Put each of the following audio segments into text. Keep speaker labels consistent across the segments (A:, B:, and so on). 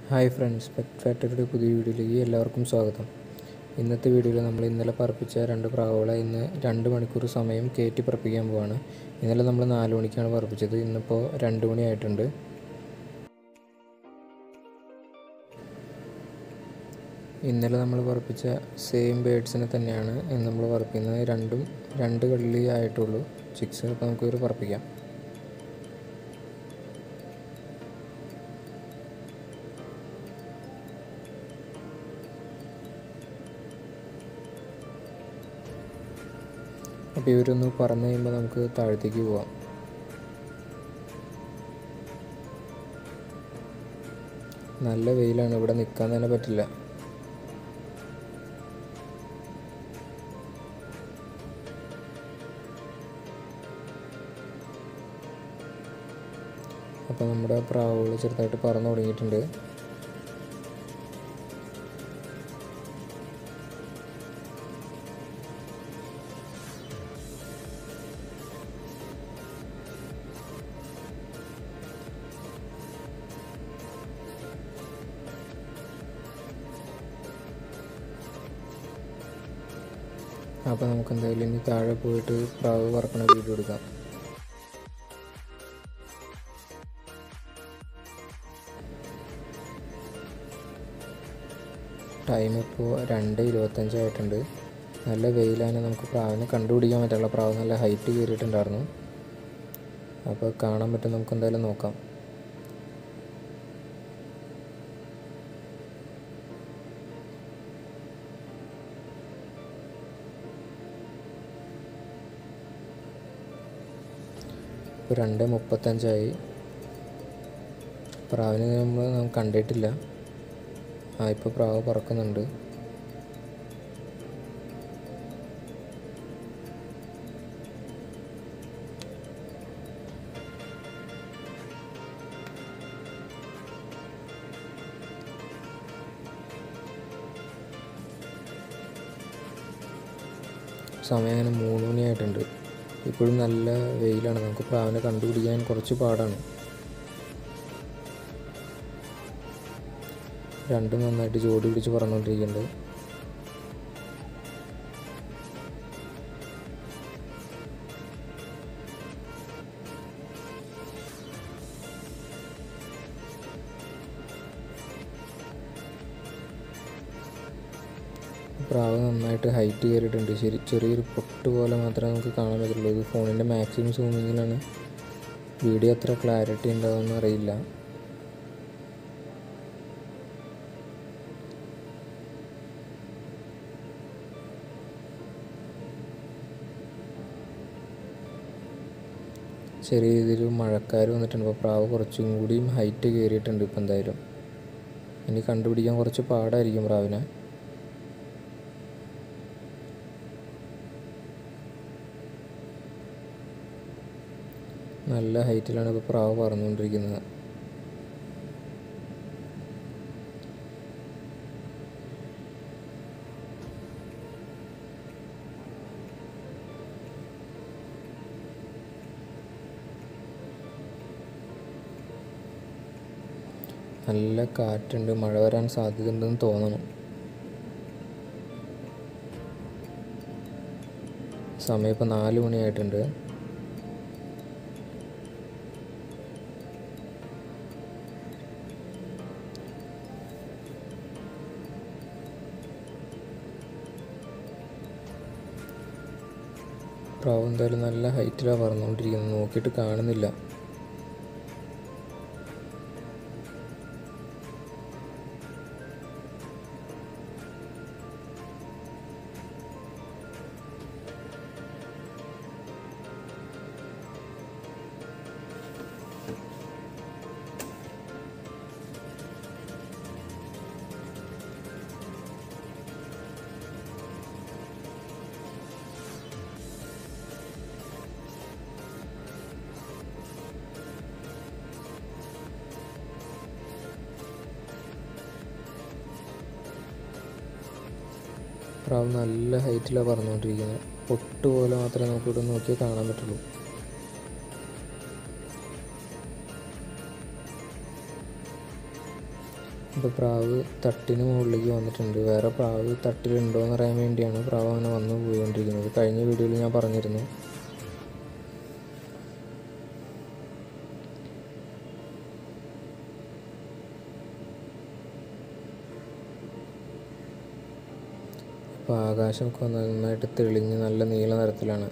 A: Hi friends, pet ഫാക്ടറിയുടെ പുതിയ വീഡിയോയിലേക്ക് എല്ലാവർക്കും സ്വാഗതം. ഇന്നത്തെ വീഡിയോയിൽ നമ്മൾ ഇന്നലെ പറപ്പിച്ച 2 പ്രാവുകളെ ഇന്ന് 2 മണിക്കൂർ സമയം കയറ്റി പറപ്പിക്കാൻ പോവാണ്. ഇന്നലെ നമ്മൾ 4 മണിക്കാണ് പറപ്പിച്ചത്, ഇന്നിപ്പോൾ 2 മണിയായിട്ടുണ്ട്. ഇന്നലെ നമ്മൾ പറപ്പിച്ച സെയിം ബേഡ്സിനെ തന്നെയാണ് ഇന്ന് നമ്മൾ പറപ്പിക്കുന്നത്. രണ്ടും 2 കള്ളി ആയിട്ടുള്ളൂ ചിക്സ്. അപ്പോൾ നമുക്കിവർ പറപ്പിക്കാം. അപ്പോൾ ഇവരൊന്ന് പറന്ന് കഴിയുമ്പോൾ നമുക്ക് താഴത്തേക്ക് പോവാം. നല്ല വെയിലാണ്, ഇവിടെ നിൽക്കാൻ തന്നെ പറ്റില്ല. അപ്പോൾ നമ്മുടെ പ്രാവുകൾ ചെറുതായിട്ട് പറന്ന് തുടങ്ങിയിട്ടുണ്ട്. അപ്പോൾ നമുക്ക് എന്തായാലും ഇനി താഴെ പോയിട്ട് പ്രാവ് പറക്കണ വീഡിയോ എടുക്കാം. ടൈം ഇപ്പോൾ 2:25 ആയിട്ടുണ്ട്. നല്ല വെയിലാണ്, നമുക്ക് പ്രാവിനെ കണ്ടുപിടിക്കാൻ പറ്റില്ല. പ്രാവ് നല്ല ഹൈറ്റ് കയറിയിട്ടുണ്ടായിരുന്നു. അപ്പോൾ കാണാൻ പറ്റും, നമുക്ക് എന്തായാലും നോക്കാം. ഇപ്പോൾ 2:35 പ്രാവിനെ നമ്മൾ കണ്ടിട്ടില്ല. ഇപ്പോൾ പ്രാവ് പറക്കുന്നുണ്ട്. സമയം അങ്ങനെ 3 മണിയായിട്ടുണ്ട്. ഇപ്പോഴും നല്ല വെയിലാണ്, നമുക്ക് പ്രാവിനെ കണ്ടുപിടിക്കാൻ കുറച്ച് പാടാണ്. രണ്ടും നന്നായിട്ട് ജോഡി പിടിച്ച് പറന്നുകൊണ്ടിരിക്കുന്നുണ്ട്. പ്രാവ് നന്നായിട്ട് ഹൈറ്റ് കയറിയിട്ടുണ്ട്. ചെറിയൊരു പൊട്ട് പോലെ മാത്രമേ നമുക്ക് കാണാൻ പറ്റുള്ളൂ. ഇത് ഫോണിൻ്റെ മാക്സിമം സൂമിങ്ങിലാണ്. വീഡിയോ അത്ര ക്ലാരിറ്റി ഉണ്ടാവുമെന്ന് അറിയില്ല. ചെറിയ രീതിയിൽ മഴക്കാർ വന്നിട്ടുണ്ട്. അപ്പോൾ പ്രാവ് കുറച്ചും കൂടിയും ഹൈറ്റ് കയറിയിട്ടുണ്ട്. ഇപ്പോൾ എന്തായാലും ഇനി കണ്ടുപിടിക്കാൻ കുറച്ച് പാടായിരിക്കും പ്രാവിനെ. നല്ല ഹൈറ്റിലാണ് ഇപ്പോൾ പ്രാവ് പറന്നുകൊണ്ടിരിക്കുന്നത്. നല്ല കാറ്റുണ്ട്, മഴ വരാൻ സാധ്യതയുണ്ടെന്ന് തോന്നണം. സമയം ഇപ്പോൾ 4 മണിയായിട്ടുണ്ട്. പ്രാവ് എന്തായാലും നല്ല ഹൈറ്റിലാണ് പറന്നുകൊണ്ടിരിക്കുന്നത്, നോക്കിയിട്ട് കാണുന്നില്ല. പ്രാവ് നല്ല ഹൈറ്റിലാണ് പറന്നുകൊണ്ടിരിക്കുന്നത്. പൊട്ട് പോലെ മാത്രമേ നമുക്കിവിടെ നോക്കിയാൽ കാണാൻ പറ്റുള്ളൂ. ഇപ്പോൾ പ്രാവ് തട്ടിന് മുകളിലേക്ക് വന്നിട്ടുണ്ട്. വേറെ പ്രാവ് തട്ടിലുണ്ടോ എന്ന് അറിയാൻ വേണ്ടിയാണ് പ്രാവ് അങ്ങനെ വന്ന് പോയിക്കൊണ്ടിരിക്കുന്നത്. കഴിഞ്ഞ വീഡിയോയിൽ ഞാൻ പറഞ്ഞിരുന്നു. ഇപ്പോൾ ആകാശമൊക്കെ നന്നായിട്ട് തെളിഞ്ഞ് നല്ല നീല നിറത്തിലാണ്.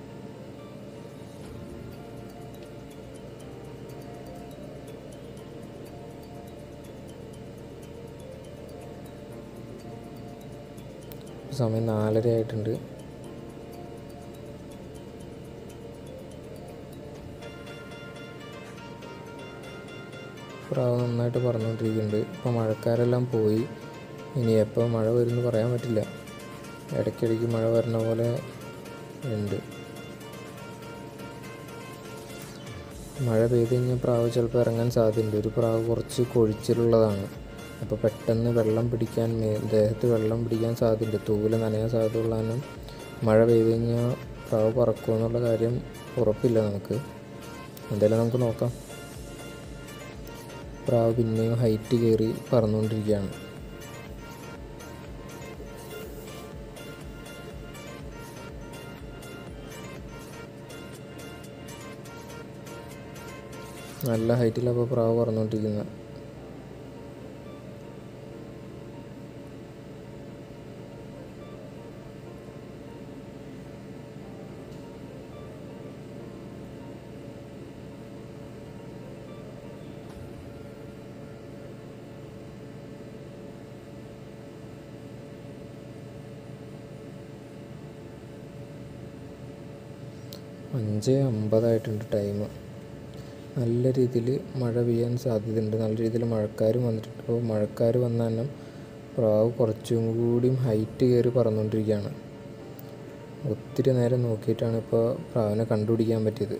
A: സമയം 4:30 ആയിട്ടുണ്ട്. പ്രാവ് നന്നായിട്ട് പറന്നുകൊണ്ടിരിക്കുന്നുണ്ട്. ഇപ്പോൾ മഴക്കാരെല്ലാം പോയി. ഇനി എപ്പോൾ മഴ വരുമെന്ന് പറയാൻ പറ്റില്ല. ഇടയ്ക്കിടയ്ക്ക് മഴ വരുന്ന പോലെ ഉണ്ട്. മഴ പെയ്ത് കഴിഞ്ഞാൽ പ്രാവ് ചിലപ്പോൾ ഇറങ്ങാൻ സാധ്യതയുണ്ട്. ഒരു പ്രാവ് കുറച്ച് കൊഴിച്ചിലുള്ളതാണ്. അപ്പോൾ പെട്ടെന്ന് വെള്ളം പിടിക്കാൻ ദേഹത്ത് വെള്ളം പിടിക്കാൻ സാധ്യതയുണ്ട്. തൂവൽ നനയാൻ സാധ്യതയുള്ളതിനും മഴ പെയ്ത് കഴിഞ്ഞാൽ പ്രാവ് പറക്കുമെന്നുള്ള കാര്യം ഉറപ്പില്ല നമുക്ക്. എന്തായാലും നമുക്ക് നോക്കാം. പ്രാവ് പിന്നെയും ഹൈറ്റ് കയറി പറന്നുകൊണ്ടിരിക്കുകയാണ്. നല്ല ഹൈറ്റിലപ്പോൾ പ്രാവ് പറന്നുകൊണ്ടിരിക്കുന്നത്. അഞ്ച് 50 ടൈം. നല്ല രീതിയിൽ മഴ പെയ്യാൻ സാധ്യതയുണ്ട്. നല്ല രീതിയിൽ മഴക്കാരും വന്നിട്ടുണ്ട്. അപ്പോൾ മഴക്കാർ വന്ന തന്നെ പ്രാവ് കുറച്ചും കൂടിയും ഹൈറ്റ് കയറി പറന്നുകൊണ്ടിരിക്കുകയാണ്. ഒത്തിരി നേരം നോക്കിയിട്ടാണ് ഇപ്പോൾ പ്രാവിനെ കണ്ടുപിടിക്കാൻ പറ്റിയത്.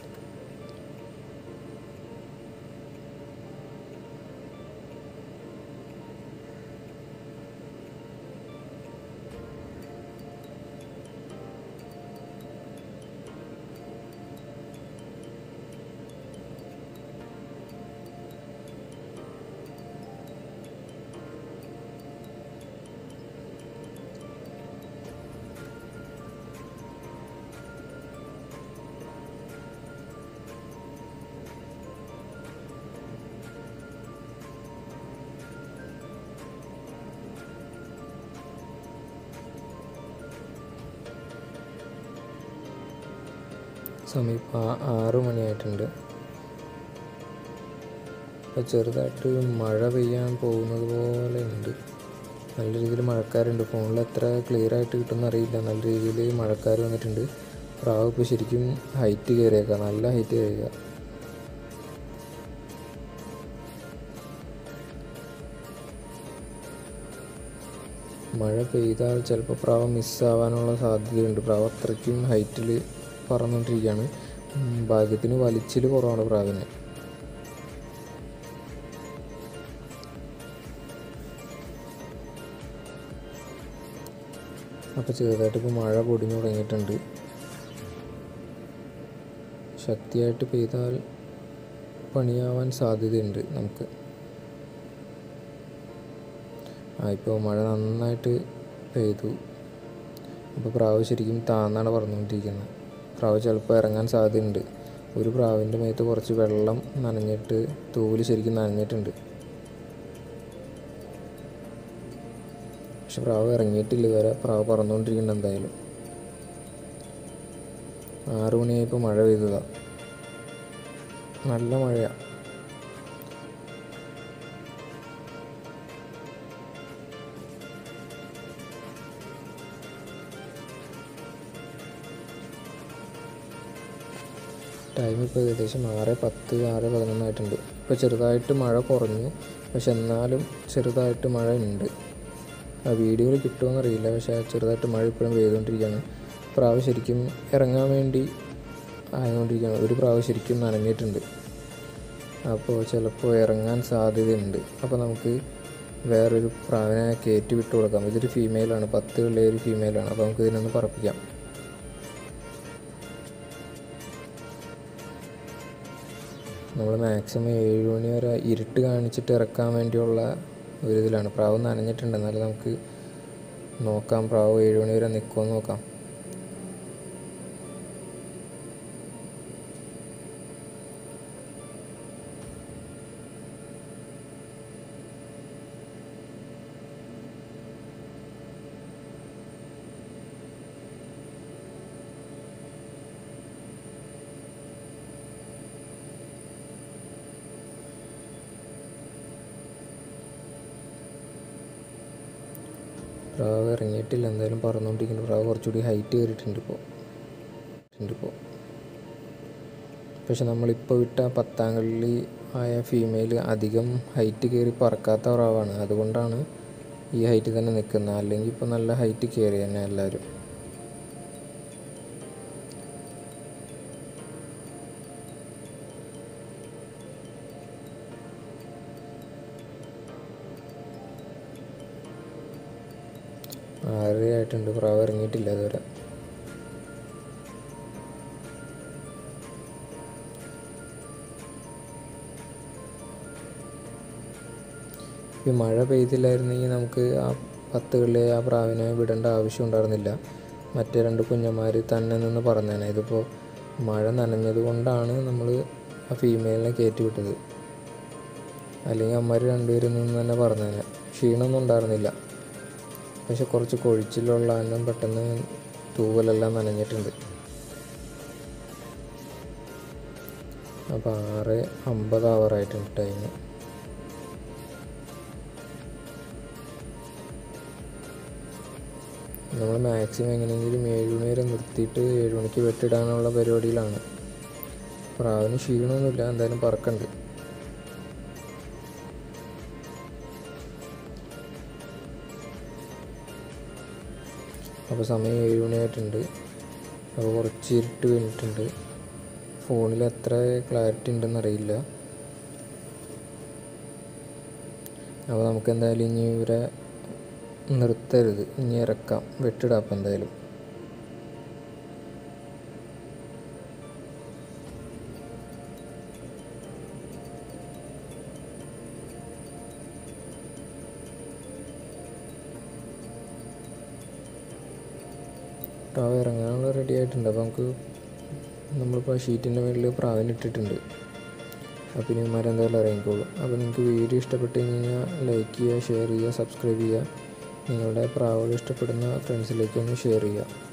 A: സമയം 6 മണിയായിട്ടുണ്ട്. ഇപ്പോൾ ചെറുതായിട്ട് മഴ പെയ്യാൻ പോകുന്നത് പോലെ ഉണ്ട്. നല്ല രീതിയിൽ മഴക്കാരുണ്ട്. ഫോണിൽ എത്ര ക്ലിയർ ആയിട്ട് കിട്ടുമെന്ന് അറിയില്ല. നല്ല രീതിയിൽ മഴക്കാർ വന്നിട്ടുണ്ട്. പ്രാവ് ഇപ്പോൾ ശരിക്കും ഹൈറ്റ് കയറിയേക്കാം. നല്ല ഹൈറ്റ് കയറിയേക്കാം. മഴ പെയ്താൽ ചിലപ്പോൾ പ്രാവ് മിസ്സാവാനുള്ള സാധ്യതയുണ്ട്. പ്രാവ് അത്രയ്ക്കും ഹൈറ്റിൽ പറന്നുകൊണ്ടിരിക്കുകയാണ്. ഭാഗ്യത്തിന് വലിച്ചിൽ കുറവാണ് പ്രാവിന്. അപ്പോൾ ചെറുതായിട്ട് ഇപ്പോൾ മഴ പൊടിഞ്ഞു തുടങ്ങിയിട്ടുണ്ട്. ശക്തിയായിട്ട് പെയ്താൽ പണിയാവാൻ സാധ്യതയുണ്ട് നമുക്ക്. ഇപ്പോൾ മഴ നന്നായിട്ട് പെയ്തു. അപ്പോൾ പ്രാവ് ശരിക്കും താന്നാണ് പറന്നുകൊണ്ടിരിക്കുന്നത്. പ്രാവ് ചിലപ്പോൾ ഇറങ്ങാൻ സാധ്യതയുണ്ട്. ഒരു പ്രാവിൻ്റെ മേത്ത് കുറച്ച് വെള്ളം നനഞ്ഞിട്ട് തൂവൽ ശരിക്കും നനഞ്ഞിട്ടുണ്ട്. പക്ഷെ പ്രാവ് ഇറങ്ങിയിട്ടില്ല ഇതുവരെ. പ്രാവ് പറന്നുകൊണ്ടിരിക്കുന്നുണ്ട്. എന്തായാലും 6 മണിയായപ്പോൾ മഴ പെയ്തതാണ്. നല്ല മഴയാണ്. ടൈം ഇപ്പോൾ ഏകദേശം 6:10 6:11 ആയിട്ടുണ്ട്. ഇപ്പോൾ ചെറുതായിട്ട് മഴ കുറഞ്ഞു. പക്ഷെ എന്നാലും ചെറുതായിട്ട് മഴ ഉണ്ട്. ആ വീഡിയോയിൽ കിട്ടുമോയെന്നറിയില്ല. പക്ഷേ ചെറുതായിട്ട് മഴ ഇപ്പോഴും പെയ്തുകൊണ്ടിരിക്കുകയാണ്. പ്രാവ് ശരിക്കും ഇറങ്ങാൻ വേണ്ടി ആയതുകൊണ്ടിരിക്കുകയാണ്. ഒരു പ്രാവ് ശരിക്കും നനഞ്ഞിട്ടുണ്ട്. അപ്പോൾ ചിലപ്പോൾ ഇറങ്ങാൻ സാധ്യതയുണ്ട്. അപ്പോൾ നമുക്ക് വേറൊരു പ്രാവിനെ കയറ്റി വിട്ട് കൊടുക്കാം. ഇതൊരു ഫീമെയിലാണ്. 10 ഉള്ള ഒരു ഫീമെയിലാണ്. അപ്പോൾ നമുക്ക് ഇതിനൊന്ന് പറപ്പിക്കാം. നമ്മൾ മാക്സിമം 7 മണി വരെ ഇരുട്ട് കാണിച്ചിട്ട് ഇറക്കാൻ വേണ്ടിയുള്ള ഒരു ഇതിലാണ്. പ്രാവ് നനഞ്ഞിട്ടുണ്ട്, എന്നാലും നമുക്ക് നോക്കാം പ്രാവ് 7 മണി വരെ നിൽക്കുമെന്ന് നോക്കാം. പ്രാവ് ഇറങ്ങിയിട്ടില്ല, എന്തായാലും പറന്നുകൊണ്ടിരിക്കുന്നു. പ്രാവ് കുറച്ചുകൂടി ഹൈറ്റ് കയറിയിട്ടുണ്ട് ഇപ്പോൾ. പക്ഷെ നമ്മളിപ്പോൾ വിട്ട 10ാം കള്ളി ആയ ഫീമെയിൽ അധികം ഹൈറ്റ് കയറി പറക്കാത്ത പ്രാവാണ്, അതുകൊണ്ടാണ് ഈ ഹൈറ്റ് തന്നെ നിൽക്കുന്നത്. അല്ലെങ്കിൽ ഇപ്പോൾ നല്ല ഹൈറ്റ് കയറി തന്നെ എല്ലാവരും. ആയിട്ടുണ്ട്, പ്രാവ് ഇറങ്ങിയിട്ടില്ല അതുവരെ. ഈ മഴ പെയ്തില്ലായിരുന്നെങ്കിൽ നമുക്ക് ആ 10 കള്ളി ആ പ്രാവിനെ വിടേണ്ട ആവശ്യം ഉണ്ടായിരുന്നില്ല. മറ്റേ 2 കുഞ്ഞന്മാർ തന്നെ നിന്ന് പറന്നേനെ. ഇതിപ്പോൾ മഴ നനഞ്ഞത് കൊണ്ടാണ് നമ്മൾ ആ ഫീമെയിലിനെ കയറ്റി വിട്ടത്. അല്ലെങ്കിൽ അമ്മമാർ 2 പേരും നിന്ന് തന്നെ പറന്നേനെ. ക്ഷീണമൊന്നും ഉണ്ടായിരുന്നില്ല. പക്ഷെ കുറച്ച് കൊഴിച്ചിലുള്ള കാരണം പെട്ടെന്ന് തൂവലെല്ലാം നനഞ്ഞിട്ടുണ്ട്. അപ്പോൾ 6:50 ആവാറായിട്ടുണ്ട് ടൈം. നമ്മൾ മാക്സിമം എങ്ങനെയെങ്കിലും 7 മണി വരെ നിർത്തിയിട്ട് 7 മണിക്ക് വെട്ടിടാനുള്ള പരിപാടിയിലാണ്. പ്രാവിന് ക്ഷീണമൊന്നുമില്ല, എന്തായാലും പറക്കുന്നുണ്ട്. അപ്പോൾ സമയം 7 മണിയായിട്ടുണ്ട്. അപ്പോൾ കുറച്ച് ഇരുട്ട് വീണിട്ടുണ്ട്. ഫോണിൽ എത്ര ക്ലാരിറ്റി ഉണ്ടെന്നറിയില്ല. അപ്പോൾ നമുക്ക് എന്തായാലും ഇനി ഇവരെ നിർത്തരുത്, ഇനി ഇറക്കാം, വെട്ടിടാം. അപ്പോൾ എന്തായാലും പ്രാവ് ഇറങ്ങാനുള്ള റെഡി ആയിട്ടുണ്ട്. അപ്പോൾ നമ്മളിപ്പോൾ ഷീറ്റിൻ്റെ മുകളിൽ പ്രാവിനെ ഇട്ടിട്ടുണ്ട്. അപ്പോൾ ഇനി എന്തായാലും ഇറങ്ങിക്കോളും. അപ്പോൾ നിങ്ങൾക്ക് വീഡിയോ ഇഷ്ടപ്പെട്ട് കഴിഞ്ഞാൽ ലൈക്ക് ചെയ്യുക, ഷെയർ ചെയ്യുക, സബ്സ്ക്രൈബ് ചെയ്യുക. നിങ്ങളുടെ പ്രാവുകൾ ഇഷ്ടപ്പെടുന്ന ഫ്രണ്ട്സിലേക്ക് ഒന്ന് ഷെയർ ചെയ്യുക.